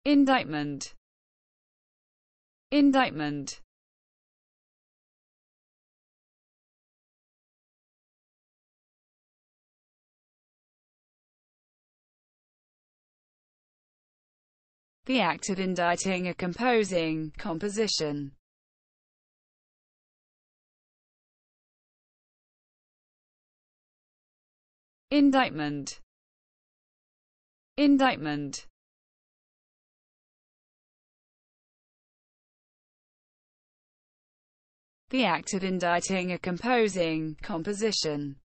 Indictment. Indictment. The act of indicting a composing composition. Indictment. Indictment. The act of indicting a composing composition.